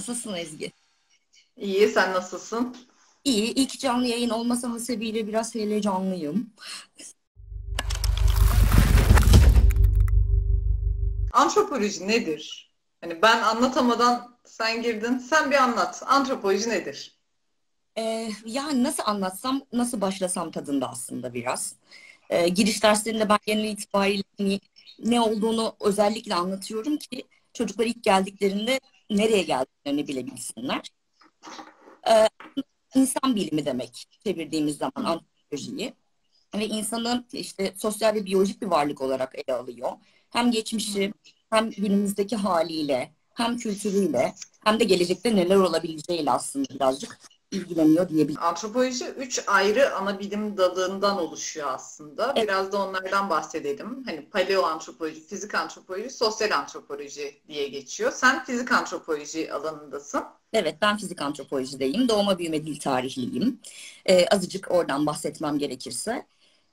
Nasılsın Ezgi? İyi, sen nasılsın? İyi. İlk canlı yayın olmasa sebebiyle biraz heyecanlıyım. Antropoloji nedir? Hani ben anlatamadan sen girdin. Sen bir anlat. Antropoloji nedir? Yani nasıl anlatsam, nasıl başlasam tadında aslında biraz. Giriş derslerinde ben genel itibariyle ne olduğunu özellikle anlatıyorum ki çocuklar ilk geldiklerinde nereye geldiklerini bilebilsinler. Ee, insan bilimi demek çevirdiğimiz zaman Hı antropolojiyi. Ve insanın işte sosyal ve biyolojik bir varlık olarak ele alıyor. Hem geçmişi, hı. hem günümüzdeki haliyle, hem kültürüyle, hem de gelecekte neler olabileceğiyle aslında birazcık ilgileniyor diyebilirim. Antropoloji üç ayrı ana bilim dalından oluşuyor aslında. Evet, Biraz da onlardan bahsedelim. Hani paleoantropoloji, fizik antropoloji, sosyal antropoloji diye geçiyor. Sen fizik antropoloji alanındasın. evet, ben fizik antropolojideyim. Doğma büyüme dil tarihliyim. Azıcık oradan bahsetmem gerekirse.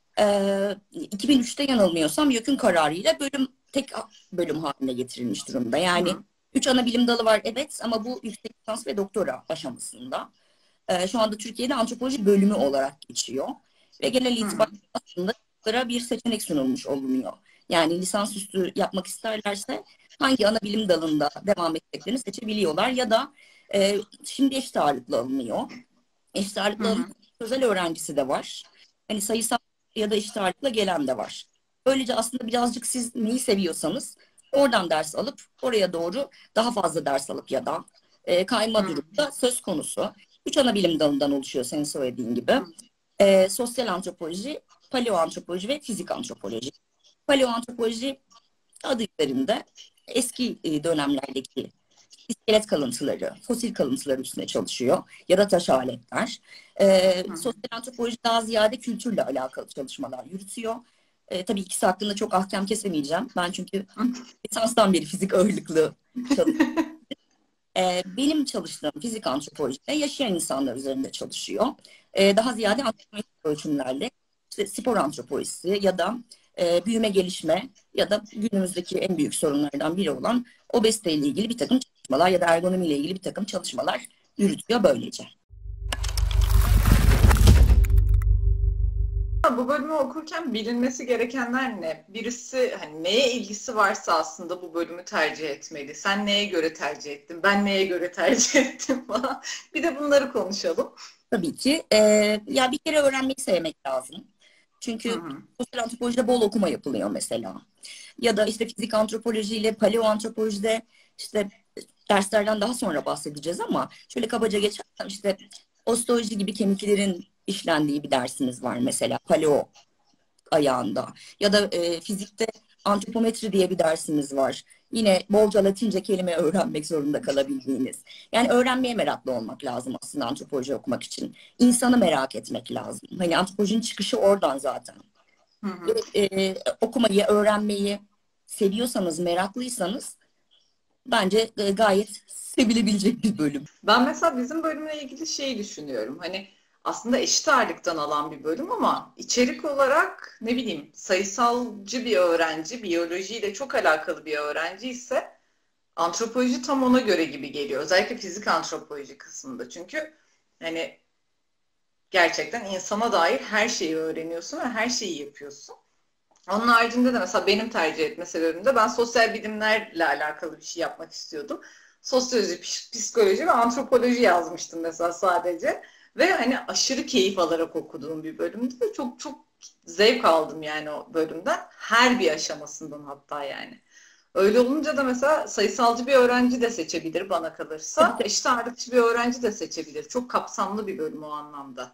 2003'te yanılmıyorsam YÖK'ün kararıyla tek bölüm haline getirilmiş durumda. Yani Hı 3 ana bilim dalı var, evet, ama bu yüksek lisans ve doktora aşamasında. Şu anda Türkiye'de antropoloji bölümü olarak geçiyor. Ve genel hı. itibariyle aslında çocuklara bir seçenek sunulmuş olunuyor. Yani lisansüstü yapmak isterlerse hangi ana bilim dalında devam edeceklerini seçebiliyorlar ya da şimdi eşit ağırlıklı alınıyor. Eşit Hı ağırlıklı alınıyor. hı. Özel öğrencisi de var. Hani sayısal ya da eşit ağırlıkla gelen de var. Böylece aslında birazcık siz neyi seviyorsanız oradan ders alıp oraya doğru daha fazla ders alıp ya da kayma Hı durumu da söz konusu. 3 ana bilim dalından oluşuyor senin söylediğin gibi. hı. Sosyal antropoloji, paleoantropoloji ve fizik antropoloji. Paleoantropoloji adı üzerinde eski dönemlerdeki iskelet kalıntıları, fosil kalıntıları üstüne çalışıyor ya da taş aletler. Hı. Sosyal antropoloji daha ziyade kültürle alakalı çalışmalar yürütüyor. Tabii ikisi hakkında çok ahkam kesemeyeceğim. Ben çünkü lisanstan beri fizik ağırlıklı çalışıyorum. Benim çalıştığım fizik antropolojide yaşayan insanlar üzerinde çalışıyor. Daha ziyade antropometrik ölçümlerle işte spor antropolojisi ya da büyüme gelişme ya da günümüzdeki en büyük sorunlardan biri olan obezite ile ilgili bir takım çalışmalar ya da ergonomi ile ilgili bir takım çalışmalar yürütüyor böylece. Bu bölümü okurken bilinmesi gerekenler ne? Birisi hani neye ilgisi varsa aslında bu bölümü tercih etmeli. Sen neye göre tercih ettin? Ben neye göre tercih ettim falan. Bir de bunları konuşalım. Tabii ki. Ya bir kere öğrenmeyi sevmek lazım. Hı Çünkü hı. sosyal antropolojide bol okuma yapılıyor mesela. Ya da işte fizik antropoloji ile paleoantropolojide işte derslerden daha sonra bahsedeceğiz ama şöyle kabaca geçersem işte osteoloji gibi kemiklerin işlendiği bir dersimiz var mesela paleo ayağında. Ya da fizikte antropometri diye bir dersimiz var. Yine bolca Latince kelime öğrenmek zorunda kalabildiğiniz. Yani öğrenmeye meraklı olmak lazım aslında antropoloji okumak için. İnsanı merak etmek lazım. Hani antropolojinin çıkışı oradan zaten. Hı hı. Okumayı, öğrenmeyi seviyorsanız, meraklıysanız bence gayet sevilebilecek bir bölüm. Ben mesela bizim bölümle ilgili şeyi düşünüyorum. Hani aslında eşit ağırlıktan alan bir bölüm ama içerik olarak ne bileyim sayısalcı bir öğrenci, biyolojiyle çok alakalı bir öğrenci ise antropoloji tam ona göre gibi geliyor. Özellikle fizik antropoloji kısmında. Çünkü hani gerçekten insana dair her şeyi öğreniyorsun ve her şeyi yapıyorsun. Onun haricinde de mesela benim tercih etme sebebim ben sosyal bilimlerle alakalı bir şey yapmak istiyordum. Sosyoloji, psikoloji ve antropoloji yazmıştım mesela sadece. Ve hani aşırı keyif alarak okuduğum bir bölümdü ve çok çok zevk aldım yani o bölümden. Her bir aşamasından hatta yani. Öyle olunca da mesela sayısalcı bir öğrenci de seçebilir bana Tabii kalırsa. tabii, Eşit ağırlıkçı bir öğrenci de seçebilir. Çok kapsamlı bir bölüm o anlamda.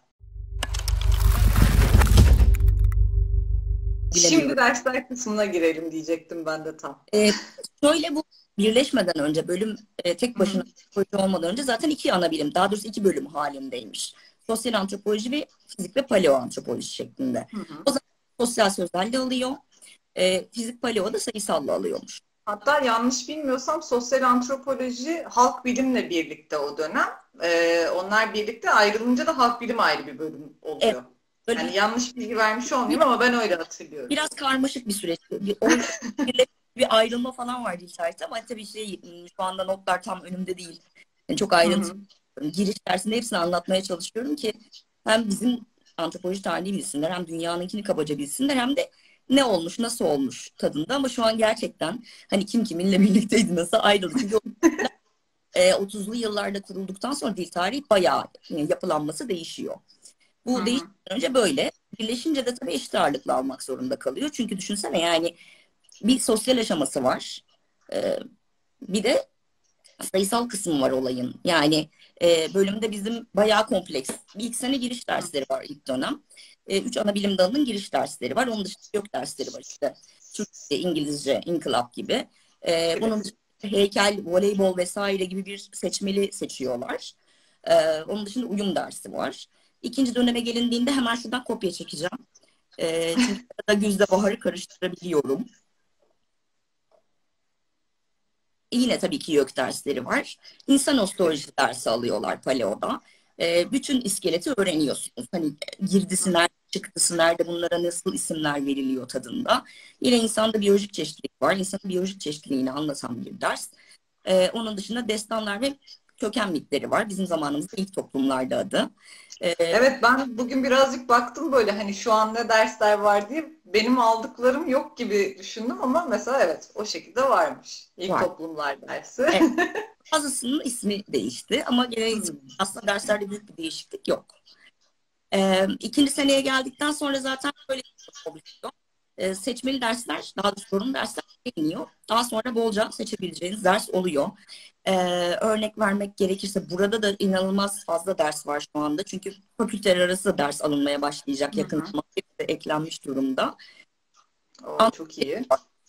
Şimdi bilemiyorum. dersler kısmına girelim diyecektim ben de tam. E, şöyle bu birleşmeden önce bölüm tek Hı hı. başına antropoloji olmadan önce zaten 2 ana bilim, daha doğrusu 2 bölüm halindeymiş. Sosyal antropoloji ve fizik ve paleoantropoloji şeklinde. Hı hı. O zaman sosyal sözelli alıyor, fizik paleo da sayısallı alıyormuş. Hatta yanlış bilmiyorsam sosyal antropoloji halk bilimle birlikte o dönem. Onlar birlikte ayrılınca da halk bilim ayrı bir bölüm Evet, oluyor. böyle Yani yanlış bilgi vermiş olmayayım biraz, ama ben öyle hatırlıyorum. biraz karmaşık bir süreç. Orada bir ayrılma falan vardı işareti ama tabii şu anda notlar tam önümde değil. Yani çok Hı ayrıntı hı. giriş dersinde hepsini anlatmaya çalışıyorum ki hem bizim antropoloji tarihini bilsinler, hem dünyanınkini kabaca bilsinler, hem de ne olmuş, nasıl olmuş tadında. Ama şu an gerçekten hani kim kiminle birlikteydi, nasıl ayrıldı. Çünkü 30'lu yıllarda kurulduktan sonra dil tarihi bayağı yapılanması değişiyor. Hı Bu hı. değişmeden önce böyle. Birleşince de tabii eşit ağırlıklı almak zorunda kalıyor. Çünkü düşünsene, yani bir sosyal aşaması var. Ee, Bir de sayısal kısım var olayın. Yani bölümde bizim bayağı kompleks. Bir ilk sene giriş dersleri var ilk dönem. Üç ana bilim dalının giriş dersleri var. Onun dışında yok dersleri var işte. Türkçe, İngilizce, inkılap gibi. Bunun Evet. dışında heykel, voleybol vesaire gibi bir seçmeli seçiyorlar. Onun dışında uyum dersi var. İkinci döneme gelindiğinde hemen şuradan kopya çekeceğim. Çünkü arada güzle baharı karıştırabiliyorum. Yine tabii ki YÖK dersleri var. İnsan ostolojisi dersi alıyorlar Paleo'da. Bütün iskeleti öğreniyorsunuz. Hani girdisi nerede, çıktısı nerede, bunlara nasıl isimler veriliyor tadında. Yine insanda biyolojik çeşitlilik var. İnsanın biyolojik çeşitliliğini anlatan bir ders. Onun dışında destanlar ve köken mitleri var. Bizim zamanımızda ilk toplumlarda adı. Ee, Evet, ben bugün birazcık baktım böyle hani şu an ne dersler var diye benim aldıklarım yok gibi düşündüm ama mesela evet o şekilde varmış. İlk Var. toplumlar dersi. Evet, bazısının ismi değişti ama genel Hmm. itibariyle aslında derslerde büyük bir değişiklik yok. İkinci seneye geldikten sonra zaten böyle bir şey oluyor. Seçmeli dersler, daha doğrusu zorunlu dersler gelmiyor. Daha sonra bolca seçebileceğiniz ders oluyor. Örnek vermek gerekirse burada da inanılmaz fazla ders var şu anda. Çünkü fakülteler arası da ders alınmaya başlayacak Hı yakın hı. zamanda, eklenmiş durumda. Oo, çok iyi.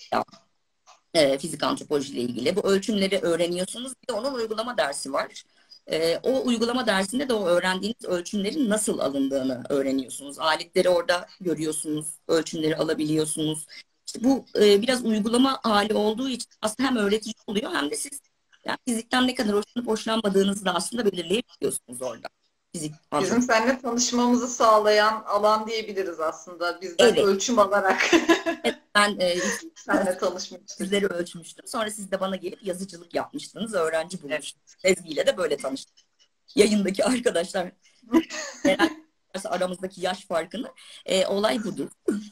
Fizik antropoloji ile ilgili. Bu ölçümleri öğreniyorsunuz. Bir de onun uygulama dersi var. O uygulama dersinde de o öğrendiğiniz ölçümlerin nasıl alındığını öğreniyorsunuz. Aletleri orada görüyorsunuz, ölçümleri alabiliyorsunuz. İşte bu biraz uygulama hali olduğu için aslında hem öğretici oluyor, hem de siz yani fizikten ne kadar hoşlanıp hoşlanmadığınızı da aslında belirleyebiliyorsunuz orada. Fizik Bizim antropoloji. seninle tanışmamızı sağlayan alan diyebiliriz aslında. Bizden Evet. ölçüm alarak Evet, ben seninle tanışmıştık. sizleri ölçmüştüm. Sonra siz de bana gelip yazıcılık yapmıştınız. Öğrenci Evet. bulmuştunuz. Ezgi ile de böyle tanıştık. Yayındaki arkadaşlar herhalde aramızdaki yaş farkını, olay budur.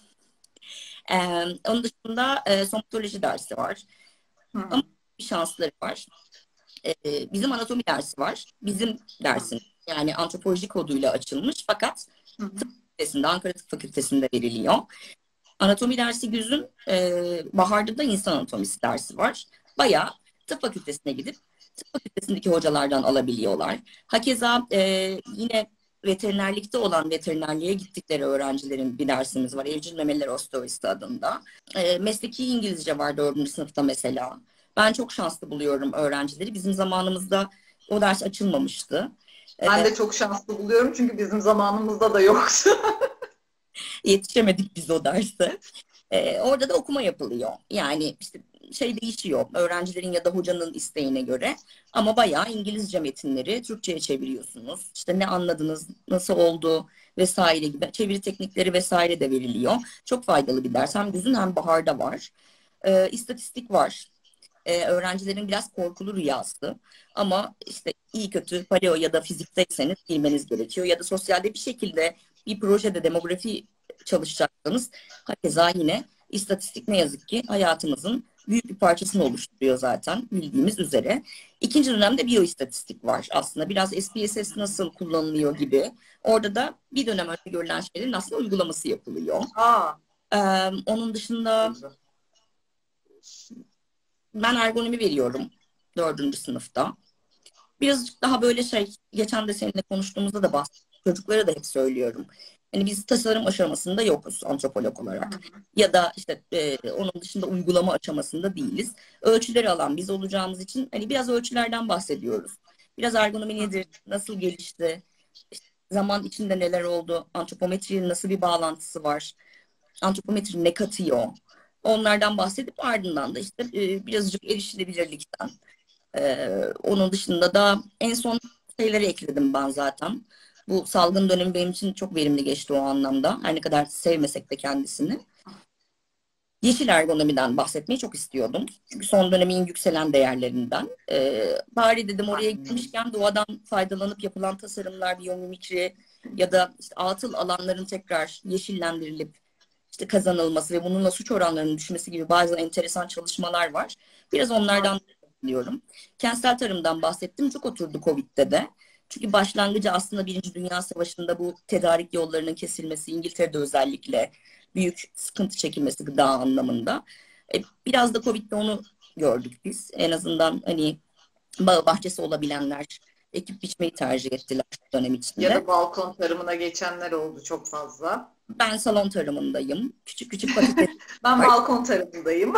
E, Onun dışında somatoloji dersi var. Hı Ama hı. bir şansları var. Bizim anatomi dersi var. Bizim dersin yani antropoloji koduyla açılmış, fakat Hı hı. tıp fakültesinde, Ankara Tıp Fakültesi'nde veriliyor. Anatomi dersi güzün, baharda da insan anatomisi dersi var. Bayağı tıp fakültesine gidip tıp fakültesindeki hocalardan alabiliyorlar. Hakeza yine veterinerlikte olan, veterinerliğe gittikleri öğrencilerin bir dersimiz var. Evcil memeler osteoisi adında. Mesleki İngilizce var 4. sınıfta mesela. Ben çok şanslı buluyorum öğrencileri. Bizim zamanımızda o ders açılmamıştı. Ben de çok şanslı buluyorum çünkü bizim zamanımızda da yoktu. Yetişemedik biz o derse. Orada da okuma yapılıyor. Yani işte şey değişiyor öğrencilerin ya da hocanın isteğine göre. Ama bayağı İngilizce metinleri Türkçe'ye çeviriyorsunuz. İşte ne anladınız, nasıl oldu vesaire gibi çeviri teknikleri vesaire de veriliyor. Çok faydalı bir ders. Hem güzün hem baharda var. İstatistik var. Öğrencilerin biraz korkulu rüyası. Ama işte iyi kötü paleo ya da fizikteyseniz bilmeniz gerekiyor. Ya da sosyalde bir şekilde bir projede demografi çalışacaksanız hakeza yine istatistik ne yazık ki hayatımızın büyük bir parçasını oluşturuyor zaten bildiğimiz üzere. İkinci dönemde biyoistatistik var aslında. Biraz SPSS nasıl kullanılıyor gibi. Orada da bir dönem önce görülen şeylerin aslında uygulaması yapılıyor. Aa, Onun dışında ben ergonomi veriyorum 4. sınıfta. Birazcık daha böyle şey, geçen de seninle konuştuğumuzda da bahsettim. Çocuklara da hep söylüyorum. Hani biz tasarım aşamasında yokuz antropolog olarak. Ya da işte onun dışında uygulama aşamasında değiliz. Ölçüleri alan biz olacağımız için hani biraz ölçülerden bahsediyoruz. Biraz ergonomi nedir, nasıl gelişti, işte zaman içinde neler oldu, antropometriyle nasıl bir bağlantısı var, antropometri ne katıyor. Onlardan bahsedip ardından da işte birazcık erişilebilirlikten, onun dışında da en son şeyleri ekledim ben zaten. Bu salgın dönemi benim için çok verimli geçti o anlamda. Her ne kadar sevmesek de kendisini. Yeşil ergonomiden bahsetmeyi çok istiyordum. Çünkü son dönemin yükselen değerlerinden. Bari dedim oraya gitmişken doğadan faydalanıp yapılan tasarımlar, biyomimikri ya da işte atıl alanların tekrar yeşillendirilip işte kazanılması ve bununla suç oranlarının düşmesi gibi bazı enteresan çalışmalar var. Biraz onlardan bahsediyorum. Kentsel tarımdan bahsettim. Çok oturdu Covid'de de. Çünkü başlangıcı aslında Birinci Dünya Savaşı'nda bu tedarik yollarının kesilmesi, İngiltere'de özellikle büyük sıkıntı çekilmesi gıda anlamında. Biraz da Covid'de onu gördük biz. En azından hani bağ bahçesi olabilenler ekip biçmeyi tercih ettiler dönem içinde. Ya da balkon tarımına geçenler oldu çok fazla. Ben salon tarımındayım. Küçük küçük patates Ben var. balkon tarımındayım.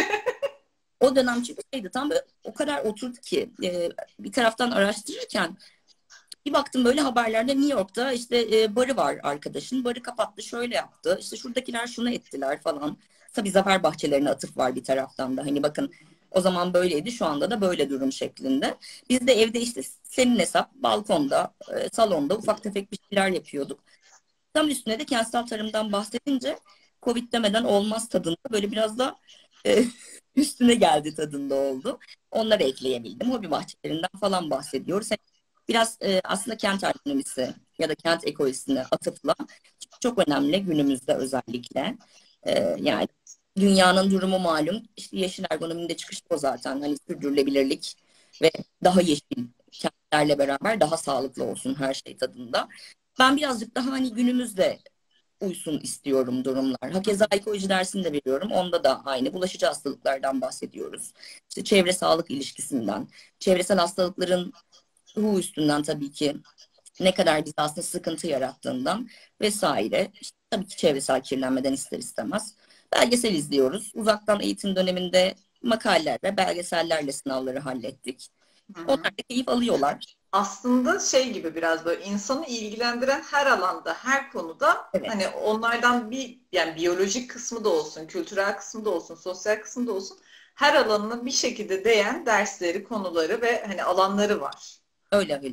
O dönem çünkü şeydi tam böyle o kadar oturdu ki bir taraftan araştırırken bir baktım böyle haberlerde New York'ta işte barı var arkadaşın. Barı kapattı, şöyle yaptı. İşte şuradakiler şunu ettiler falan. Tabii zafer bahçelerine atıf var bir taraftan da. Hani bakın o zaman böyleydi, şu anda da böyle durum şeklinde. Biz de evde işte senin hesap balkonda, salonda ufak tefek bir şeyler yapıyorduk. Tam üstüne de kentsel tarımdan bahsedince Covid demeden olmaz tadında böyle biraz da e, üstüne geldi tadında oldu. Onları ekleyebildim. Hobi bahçelerinden falan bahsediyoruz. Biraz aslında kent ekonomisi ya da kent ekolojisine atıfla çok önemli günümüzde özellikle. Yani dünyanın durumu malum. İşte yeşil ergonominin de çıkışı o zaten. Hani sürdürülebilirlik ve daha yeşil kentlerle beraber daha sağlıklı olsun her şey tadında. Ben birazcık daha hani günümüzde uysun istiyorum durumlar. Hakeza ekoloji dersini de veriyorum. Onda da aynı bulaşıcı hastalıklardan bahsediyoruz. İşte çevre sağlık ilişkisinden, çevresel hastalıkların ruhu üstünden tabii ki ne kadar bize aslında sıkıntı yarattığından vesaire. İşte tabii ki çevresel kirlenmeden ister istemez. Belgesel izliyoruz. Uzaktan eğitim döneminde makalelerle, belgesellerle sınavları hallettik. Onlar da keyif alıyorlar. Aslında şey gibi biraz böyle insanı ilgilendiren her alanda, her konuda Evet. hani onlardan bir yani biyolojik kısmı da olsun, kültürel kısmı da olsun, sosyal kısmı da olsun her alanına bir şekilde değen dersleri, konuları ve hani alanları var. Öyle öyle.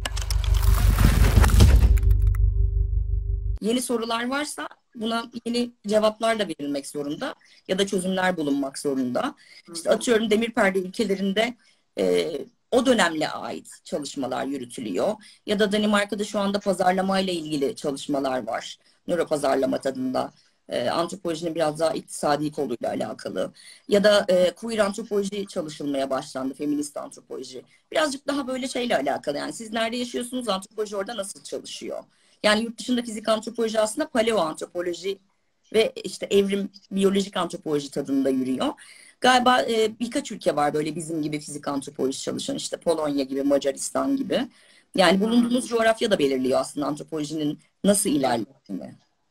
Yeni sorular varsa buna yeni cevaplar da verilmek zorunda ya da çözümler bulunmak zorunda. İşte atıyorum demir perde ülkelerinde o dönemle ait çalışmalar yürütülüyor. Ya da Danimarka'da şu anda pazarlamayla ilgili çalışmalar var. Nöropazarlama tadında. Antropolojinin biraz daha iktisadi koluyla alakalı. Ya da queer antropoloji çalışılmaya başlandı, feminist antropoloji. Birazcık daha böyle şeyle alakalı. Yani siz nerede yaşıyorsunuz, antropoloji orada nasıl çalışıyor? Yani yurt dışında fizik antropoloji aslında paleo antropoloji ve işte evrim biyolojik antropoloji tadında yürüyor. Galiba birkaç ülke var böyle bizim gibi fizik antropoloji çalışan, işte Polonya gibi, Macaristan gibi. Yani bulunduğumuz coğrafya da belirliyor aslında antropolojinin nasıl ilerlediğini.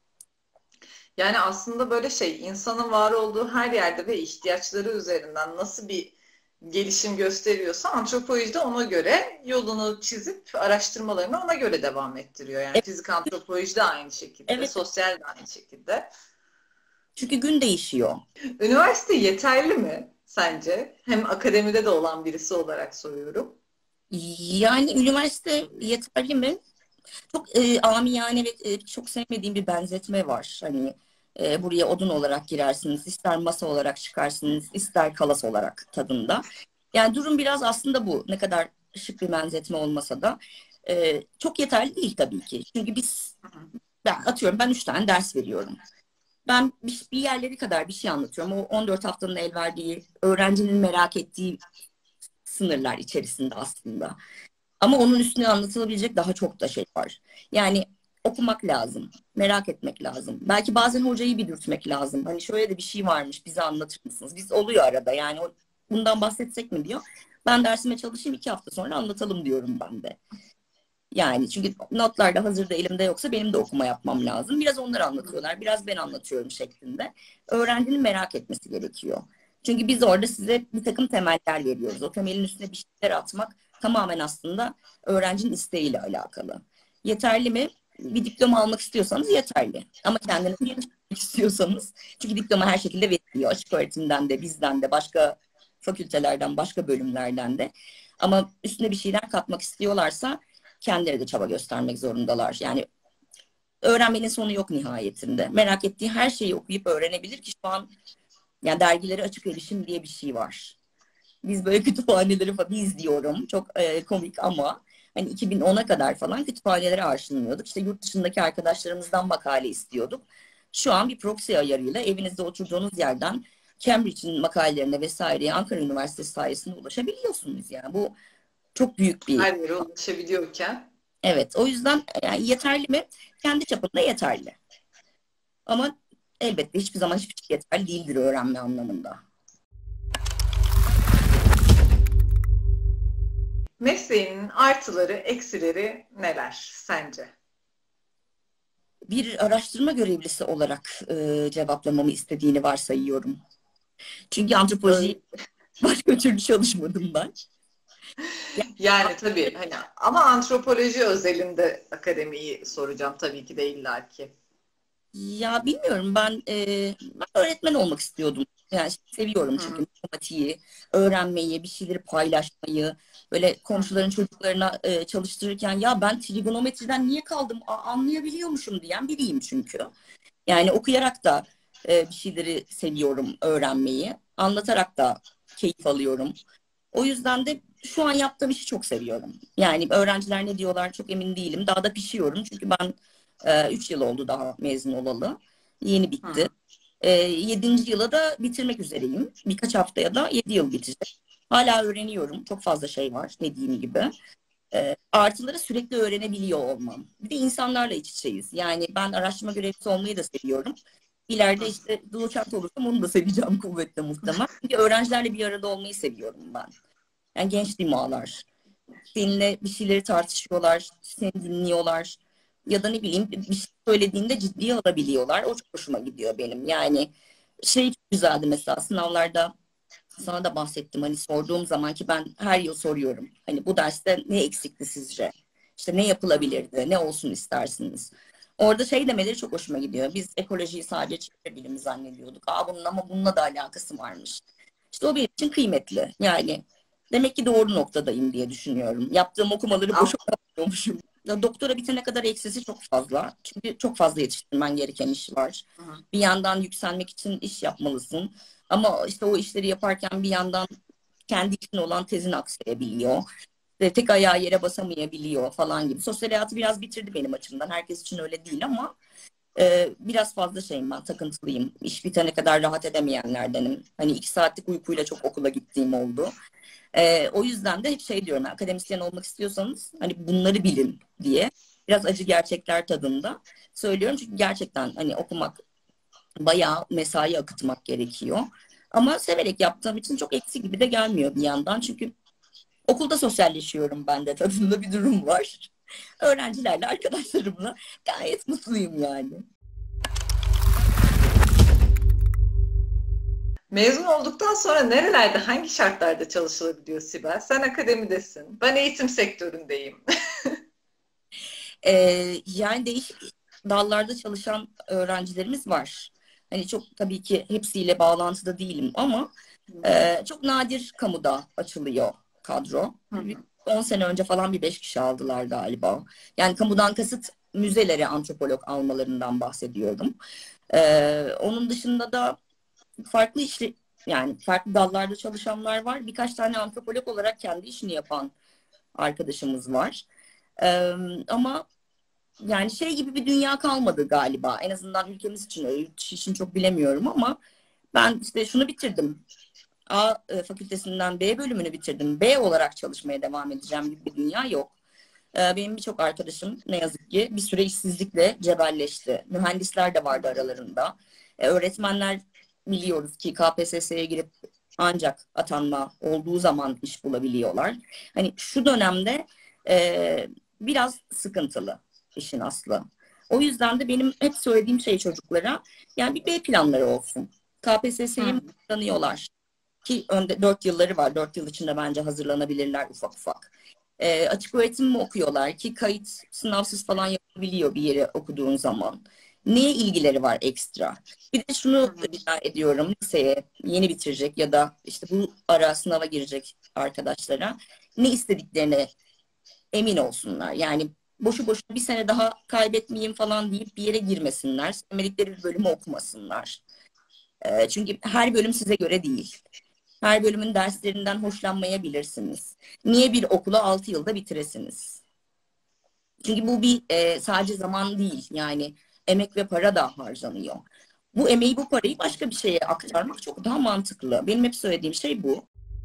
Yani aslında böyle şey insanın var olduğu her yerde ve ihtiyaçları üzerinden nasıl bir gelişim gösteriyorsa antropoloji de ona göre yolunu çizip araştırmalarını ona göre devam ettiriyor. Yani Evet, fizik antropoloji de aynı şekilde, evet. sosyal de aynı şekilde. Çünkü gün değişiyor. Üniversite yeterli mi sence? Hem akademide de olan birisi olarak soruyorum. Yani üniversite yeterli mi? Çok amiyane ve çok sevmediğim bir benzetme var. Hani buraya odun olarak girersiniz, ister masa olarak çıkarsınız, ister kalas olarak tadında. Yani durum biraz aslında bu. Ne kadar şık bir benzetme olmasa da çok yeterli değil tabii ki. Çünkü ben atıyorum ben 3 tane ders veriyorum. Ben bir yerleri kadar bir şey anlatıyorum. O 14 haftanın el verdiği, öğrencinin merak ettiği sınırlar içerisinde aslında. Ama onun üstüne anlatılabilecek daha çok da şey var. Yani okumak lazım, merak etmek lazım. Belki bazen hocayı bir dürtmek lazım. Hani şöyle de bir şey varmış, bize anlatır mısınız? Biz oluyor arada yani bundan bahsetsek mi diyor. Ben dersime çalışayım 2 hafta sonra anlatalım diyorum ben de. Yani çünkü notlar da hazırda elimde yoksa benim de okuma yapmam lazım. Biraz onlar anlatıyorlar, biraz ben anlatıyorum şeklinde. Öğrencinin merak etmesi gerekiyor. Çünkü biz orada size bir takım temeller veriyoruz. O temelin üstüne bir şeyler atmak tamamen aslında öğrencinin isteğiyle alakalı. Yeterli mi? Bir diploma almak istiyorsanız yeterli. Ama kendinizi geliştirmek istiyorsanız, çünkü diploma her şekilde veriliyor. Açık öğretimden de, bizden de, başka fakültelerden, başka bölümlerden de. Ama üstüne bir şeyler katmak istiyorlarsa kendileri de çaba göstermek zorundalar. Yani öğrenmenin sonu yok nihayetinde. Merak ettiği her şeyi okuyup öğrenebilir ki şu an yani dergilere açık erişim diye bir şey var. Biz böyle kütüphaneleri falan, biz diyorum çok komik ama hani 2010'a kadar falan kütüphanelere aşınıyorduk. İşte yurt dışındaki arkadaşlarımızdan makale istiyorduk. Şu an bir proxy ayarıyla evinizde oturduğunuz yerden Cambridge'in makalelerine vesaireye Ankara Üniversitesi sayesinde ulaşabiliyorsunuz yani. Bu çok büyük bir... Her yere ulaşabiliyorken. Evet, o yüzden yani yeterli mi? Kendi çapında yeterli. Ama elbette hiçbir zaman hiçbir şey yeterli değildir öğrenme anlamında. Mesleğinin artıları, eksileri neler sence? Bir araştırma görevlisi olarak cevaplamamı istediğini varsayıyorum. Çünkü Öyle. antropoloji başka türlü çalışmadım ben. Yani tabii hani ama antropoloji özelinde akademiyi soracağım tabii ki de illaki. Ya bilmiyorum ben öğretmen olmak istiyordum. Yani seviyorum Hı çünkü hı. matematiği, öğrenmeyi, bir şeyleri paylaşmayı, böyle komşuların çocuklarına çalıştırırken ya ben trigonometriden niye kaldım anlayabiliyormuşum diyen biriyim çünkü. Yani okuyarak da bir şeyleri seviyorum öğrenmeyi, anlatarak da keyif alıyorum. O yüzden de şu an yaptığım işi çok seviyorum. Yani öğrenciler ne diyorlar çok emin değilim. Daha da pişiyorum çünkü ben 3 yıl oldu daha mezun olalı. Yeni Hı bitti. hı. 7. yıla da bitirmek üzereyim. Birkaç haftaya da 7 yıl bitecek. Hala öğreniyorum. Çok fazla şey var dediğim gibi. Artıları sürekli öğrenebiliyor olmam. Bir de insanlarla iç içeyiz. Yani ben araştırma görevlisi olmayı da seviyorum. İleride işte doçent olursam onu da seveceğim kuvvetle muhtemelen. Çünkü öğrencilerle bir arada olmayı seviyorum ben. Yani genç dimağlar. Seninle bir şeyleri tartışıyorlar, seni dinliyorlar. Ya da ne bileyim bir şey söylediğinde ciddiye alabiliyorlar. O çok hoşuma gidiyor benim. Yani şey çok güzeldi mesela sınavlarda sana da bahsettim. Hani sorduğum zaman ki ben her yıl soruyorum. Hani bu derste ne eksikti sizce? İşte ne Hı hı. yapılabilirdi? Ne olsun istersiniz? Orada şey demeleri çok hoşuma gidiyor. Biz ekolojiyi sadece çevre bilimi zannediyorduk. Bunun ama bununla da alakası varmış. İşte o benim için kıymetli. Yani demek ki doğru noktadayım diye düşünüyorum. Yaptığım okumaları boşa yapmıyormuşum. Ya doktora bitene kadar eksisi çok fazla. Çünkü çok fazla yetiştirmen gereken iş var. Hı hı. Bir yandan yükselmek için iş yapmalısın. Ama işte o işleri yaparken bir yandan kendi için olan tezin aksayabiliyor. Ve tek ayağı yere basamayabiliyor falan gibi. Sosyal hayatı biraz bitirdi benim açımdan. Herkes için öyle değil ama biraz fazla şeyim ben, takıntılıyım. İş bitene kadar rahat edemeyenlerdenim. Hani 2 saatlik uykuyla çok okula gittiğim oldu. O yüzden de hep şey diyorum, akademisyen olmak istiyorsanız hani bunları bilin diye. Biraz acı gerçekler tadında söylüyorum. Çünkü gerçekten hani okumak bayağı mesai akıtmak gerekiyor. Ama severek yaptığım için çok eksi gibi de gelmiyor bir yandan. Çünkü okulda sosyalleşiyorum ben de tadında bir durum var. Öğrencilerle, arkadaşlarımla gayet mutluyum yani. Mezun olduktan sonra nerelerde, hangi şartlarda çalışılabiliyor Sibel? Sen akademidesin. Ben eğitim sektöründeyim. Yani değişik dallarda çalışan öğrencilerimiz var. Hani çok tabii ki hepsiyle bağlantıda değilim ama çok nadir kamuda açılıyor kadro. Hı hı. 10 sene önce falan bir 5 kişi aldılar galiba. Yani kamudan kasıt müzelere antropolog almalarından bahsediyorum. Onun dışında da farklı işli yani farklı dallarda çalışanlar var. Birkaç tane antropolog olarak kendi işini yapan arkadaşımız var. Ama yani şey gibi bir dünya kalmadı galiba. En azından ülkemiz için öyle. Yurt dışı için çok bilemiyorum ama ben işte şunu bitirdim. Fakültesinden B bölümünü bitirdim. B olarak çalışmaya devam edeceğim gibi bir dünya yok. Benim birçok arkadaşım ne yazık ki bir süre işsizlikle cebelleşti. Mühendisler de vardı aralarında. Öğretmenler biliyoruz ki KPSS'ye girip ancak atanma olduğu zaman iş bulabiliyorlar. Hani şu dönemde biraz sıkıntılı işin aslı. O yüzden de benim hep söylediğim şey çocuklara yani bir B planları olsun. KPSS'ye mi Hı. hazırlanıyorlar? Ki önde 4 yılları var. 4 yıl içinde bence hazırlanabilirler ufak ufak. Açık öğretim mi okuyorlar ki kayıt sınavsız falan yapabiliyor bir yere okuduğun zaman. Neye ilgileri var ekstra? Bir de Hı şunu hı. rica ediyorum liseye yeni bitirecek ya da işte bu ara sınava girecek arkadaşlara ne istediklerine emin olsunlar. Yani boşu boşuna bir sene daha kaybetmeyeyim falan deyip bir yere girmesinler. Sevmedikleri bir bölümü okumasınlar. Çünkü her bölüm size göre değil. Her bölümün derslerinden hoşlanmayabilirsiniz. Niye bir okulu 6 yılda bitiresiniz? Çünkü bu bir sadece zaman değil. Yani emek ve para da harcanıyor. Bu emeği, bu parayı başka bir şeye aktarmak çok daha mantıklı. Benim hep söylediğim şey bu.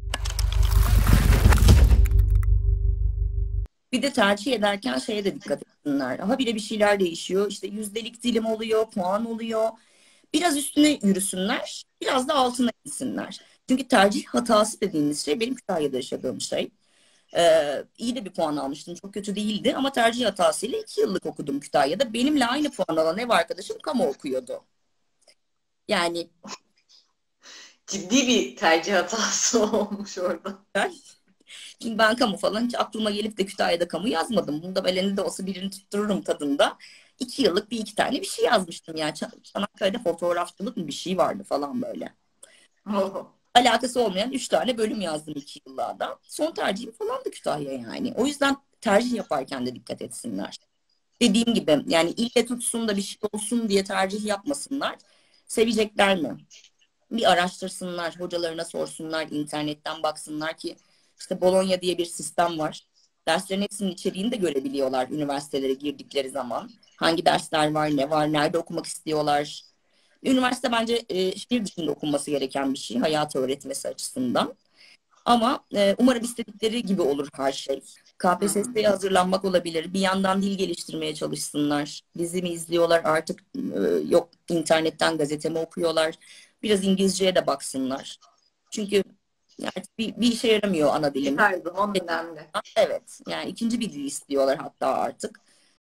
Bir de tercih ederken şeye de dikkat etsinler. Habire bir şeyler değişiyor. İşte yüzdelik dilim oluyor, puan oluyor. Biraz üstüne yürüsünler, biraz da altına insinler. Çünkü tercih hatası dediğimiz şey benim Kütahya'da yaşadığım şey. İyi de bir puan almıştım. Çok kötü değildi ama tercih hatasıyla 2 yıllık okudum Kütahya'da. Benimle aynı puan alan ev arkadaşım kamu okuyordu. Yani Ciddi bir tercih hatası olmuş orada. şimdi ben kamu falan hiç aklıma gelip de Kütahya'da kamu yazmadım. Bunda böyle ne de olsa birini tuttururum tadında. 2 yıllık bir iki tane bir şey yazmıştım. Yani Çanakkale'de fotoğrafçılık mı bir şey vardı falan böyle. Oh. Alakası olmayan 3 tane bölüm yazdım 2 yıllarda. Son tercihim falan da Kütahya yani. O yüzden tercih yaparken de dikkat etsinler. Dediğim gibi yani ille tutsun da bir şey olsun diye tercih yapmasınlar. Sevecekler mi? Bir araştırsınlar, hocalarına sorsunlar, internetten baksınlar ki işte Bologna diye bir sistem var. Derslerin hepsinin içeriğini de görebiliyorlar üniversitelere girdikleri zaman. Hangi dersler var, ne var, nerede okumak istiyorlar. Üniversite bence şehir dışında okunması gereken bir şey hayatı öğretmesi açısından. Ama umarım istedikleri gibi olur her şey. KPSS'ye hazırlanmak olabilir. Bir yandan dil geliştirmeye çalışsınlar. Dizi mi izliyorlar artık yok internetten gazete mi okuyorlar. Biraz İngilizceye de baksınlar. Çünkü yani bir işe yaramıyor ana dilimiz. Her zaman önemli. Evet yani ikinci bir dil istiyorlar hatta artık.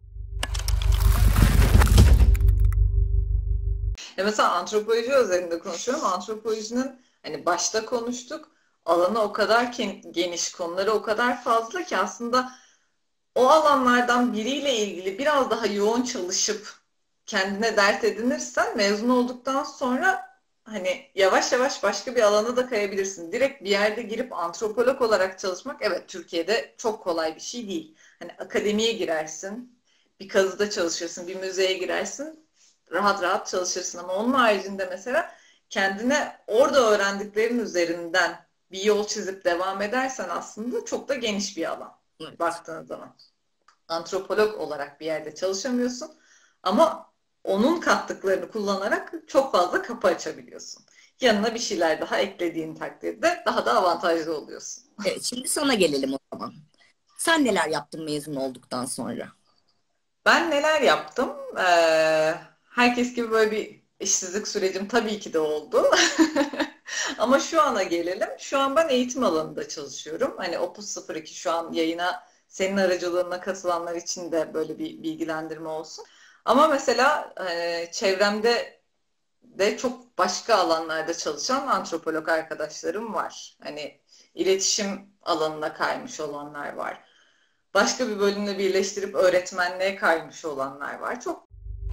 Ya mesela antropoloji özelinde konuşuyorum. Antropolojinin hani başta konuştuk. Alanı o kadar geniş, konuları o kadar fazla ki aslında o alanlardan biriyle ilgili biraz daha yoğun çalışıp kendine dert edinirsen mezun olduktan sonra hani yavaş yavaş başka bir alana da kayabilirsin. Direkt bir yerde girip antropolog olarak çalışmak evet Türkiye'de çok kolay bir şey değil. Hani akademiye girersin, bir kazıda çalışırsın, bir müzeye girersin, rahat rahat çalışırsın ama onun haricinde mesela kendine orada öğrendiklerin üzerinden bir yol çizip devam edersen aslında çok da geniş bir alan Evet. baktığın zaman. Antropolog olarak bir yerde çalışamıyorsun ama onun kattıklarını kullanarak çok fazla kapı açabiliyorsun. Yanına bir şeyler daha eklediğin takdirde daha da avantajlı oluyorsun. Evet, şimdi sana gelelim o zaman. Sen neler yaptın mezun olduktan sonra? Ben neler yaptım? Herkes gibi böyle bir işsizlik sürecim tabii ki de oldu. Ama şu ana gelelim. Şu an ben eğitim alanında çalışıyorum. Hani Opus 02 şu an yayına senin aracılığına katılanlar için de böyle bir bilgilendirme olsun. Ama mesela çevremde de çok başka alanlarda çalışan antropolog arkadaşlarım var. Hani iletişim alanına kaymış olanlar var. Başka bir bölümle birleştirip öğretmenliğe kaymış olanlar var. Çok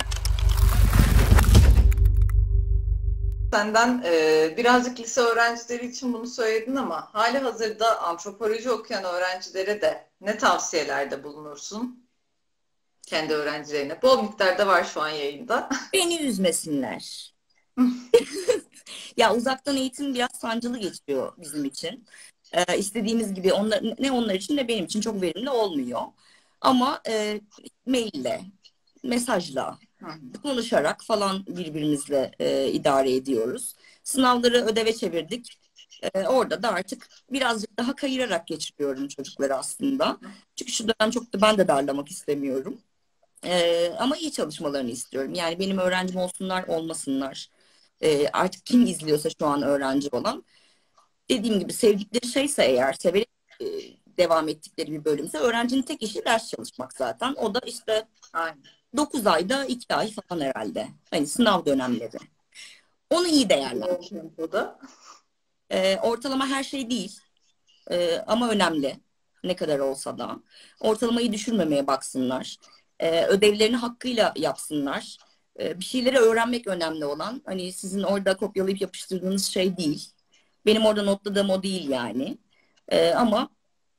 senden birazcık lise öğrencileri için bunu söyledin ama hali hazırda antropoloji okuyan öğrencilere de ne tavsiyelerde bulunursun kendi öğrencilerine? Bol miktarda var şu an yayında. Beni üzmesinler. Ya uzaktan eğitim biraz sancılı geçiyor bizim için. İstediğimiz gibi ne onlar için ne benim için çok verimli olmuyor. Ama maille, mesajla, konuşarak falan birbirimizle idare ediyoruz. Sınavları ödeve çevirdik. Orada da artık birazcık daha kayırarak geçiriyorum çocukları aslında. Çünkü şu dönem çok da ben de darlamak istemiyorum. Ama iyi çalışmalarını istiyorum. Yani benim öğrencim olsunlar olmasınlar. Artık kim izliyorsa şu an öğrenci olan. Dediğim gibi sevdikleri şeyse eğer severek e, devam ettikleri bir bölümse öğrencinin tek işi ders çalışmak zaten. O da işte Aynen. 9 ayda 2 ay falan herhalde. Hani sınav dönemleri. Onu iyi değerlendir. Yoğun tempoda. Ortalama her şey değil. Ama önemli. Ne kadar olsa da. Ortalamayı düşürmemeye baksınlar. Ödevlerini hakkıyla yapsınlar. Bir şeyleri öğrenmek önemli olan. Hani sizin orada kopyalayıp yapıştırdığınız şey değil. Benim orada notladığım o değil yani. Ama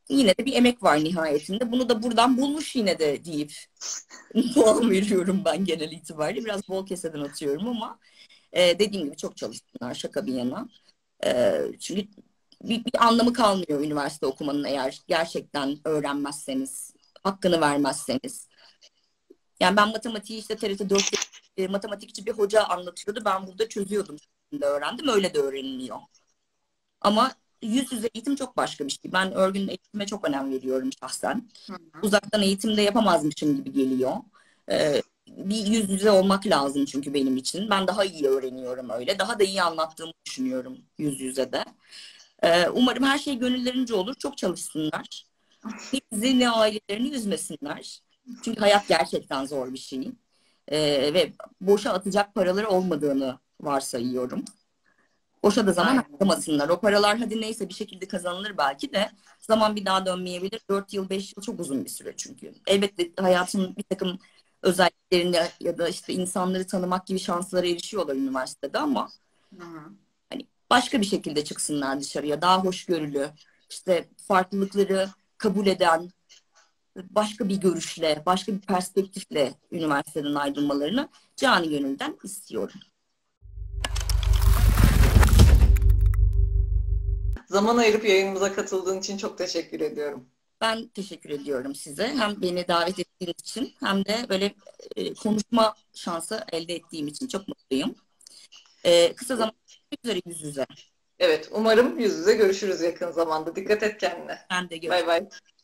yine de bir emek var nihayetinde. Bunu da buradan bulmuş yine de deyip puan veriyorum ben genel itibariyle. Biraz bol keseden atıyorum ama dediğim gibi çok çalışsınlar, şaka bir yana. Çünkü bir anlamı kalmıyor üniversite okumanın eğer gerçekten öğrenmezseniz, hakkını vermezseniz. Yani ben matematiği işte TRT 4'te matematikçi bir hoca anlatıyordu. Ben burada çözüyordum. Öğrendim. Öyle de öğreniliyor. Ama yüz yüze eğitim çok başka bir şey. Ben örgün eğitime çok önem veriyorum şahsen. Hı hı. Uzaktan eğitimde yapamazmışım gibi geliyor. Bir yüz yüze olmak lazım çünkü benim için. Ben daha iyi öğreniyorum öyle. Daha da iyi anlattığımı düşünüyorum yüz yüze de. Umarım her şey gönüllerince olur. Çok çalışsınlar. Ne bizi ne ailelerini üzmesinler. Çünkü hayat gerçekten zor bir şey. Ve boşa atacak paraları olmadığını varsayıyorum. Boşa da zaman Aynen. harcamasınlar. O paralar hadi neyse bir şekilde kazanılır belki de zaman bir daha dönmeyebilir. 4 yıl 5 yıl çok uzun bir süre çünkü. Elbette hayatın bir takım özelliklerini ya da işte insanları tanımak gibi şanslara erişiyorlar üniversitede ama Hı hı. hani başka bir şekilde çıksınlar dışarıya. Daha hoşgörülü, işte farklılıkları kabul eden, başka bir görüşle, başka bir perspektifle üniversiteden ayrılmalarını canı gönülden istiyorum. Zaman ayırıp yayınımıza katıldığın için çok teşekkür ediyorum. Ben teşekkür ediyorum size. Hem beni davet ettiğiniz için hem de böyle konuşma şansı elde ettiğim için çok mutluyum. Kısa zamanda görüşmek üzere yüz yüze. Evet, umarım yüz yüze görüşürüz yakın zamanda. Dikkat et kendine. Ben de Bay görüşmek bay.